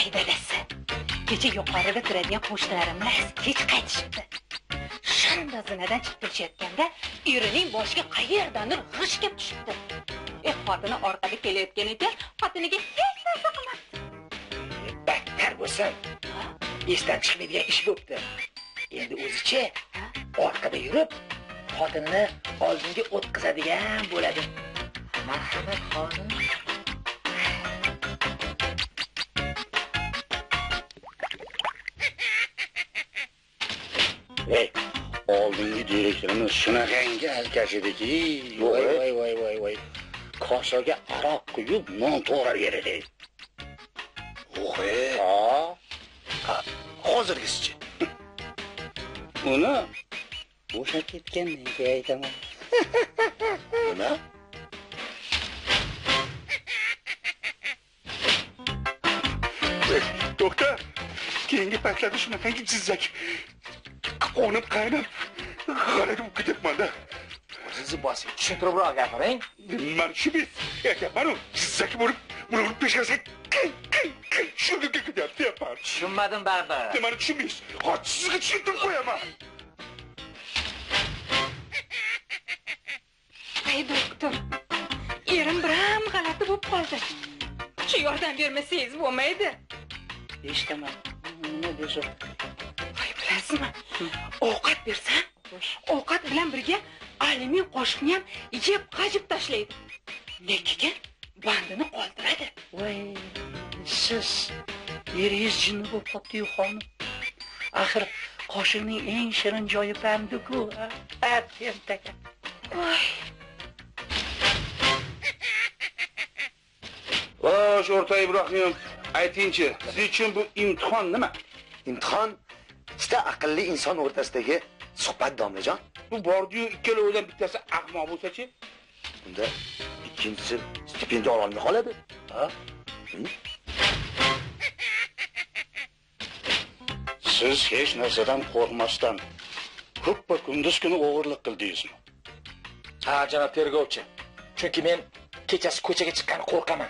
Voy dadasi. Kecha yuqorida turadigan qo'shnilarimlar kech qaytishibdi. Shunda zinadan chiqib ketayotganda erining boshiga qayerdandir g'ish kelib tushibdi. Xotini orqada kelayotgan ekan, xotiniga hech narsa qilmadi. Battar bo'lsin. Esdan chiqmaydigan ish bo'pti. Endi o'zicha orqada yurib, xotinini oldinga o'tkazadigan bo'ladi. Marhamat xonim. Ey, oldingi direktorimiz shunaqangi alkash ediki, voy. Kosaga aroq quyib, non to'g'rar edi. O'g'ay. Ha, hozirgisichi. Uni o'sha ketgandan keyin aytaman. Nima? Doktor, keyingi paytlarda shunaqangi jizzak qonib qaynab g'alati ketyapman-da. O'zingizni bosing, tushuntiribroq gapiring. Men shuni aytyapman, jizzak bo'lib, buni peshkasa shunga ketyapti. Tushunmadim baribir. Nimani tushunmaysiz? Hozir sizga tushuntirib qo'yaman. Ay doktor, erim biram g'alati bo'lib qoldi. Shu yordam bermasangiz bo'lmaydi. Eshitaman. Nima deysiz? Voy bilasizmi? Ovqat bersam, ovqat bilan birga alyumin qo'shibni ham yeb qajib tashlaydi. Lekin bandini qoldiradi. Voy, siz eringiz jinni bo'lib qopti-yu xonim. Axir qoshiqning eng shirin joyi bandu-ku. Atentaka. Voy. Vosh o'rta Ibrohim, aytingchi, siz uchun bu imtihon nima? Imtihon ikkita aqlli inson o'rtasidagi suhbat, domlajon. Bu bordi-yu ikkalovidan bittasi ahmoq bo'lsa-chi? Unda ikkinchisi stipendiya ola olmay qoladi. Ha? Siz hech narsadan qo'rqmasdan ko'ppa kunduz kuni o'g'irlik qildingizmi? Ha, janob tergovchi. Chunki men kechasi ko'chaga chiqqandan qo'rqaman.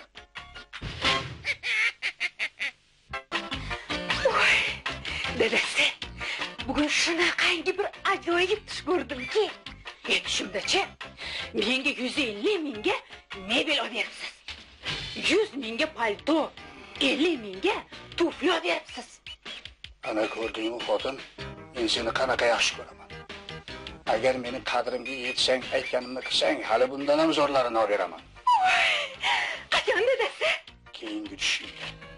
Voy, dadasi, bugun shunaqangi bir ajoyib tush ko'rdimki, tushimdachi menga 150 mingga mebel olib beribsiz. 100 mingga palto, 50 mingga tufli olib beribsiz. Ana ko'rdingmi xotin, men seni qanaqa yaxshi ko'raman. Agar meni qadrimga yetsang, aytganimni qilsang, hali bundan ham zo'rlarini olib beraman. Qachon dadasi? Keyingi tushingda.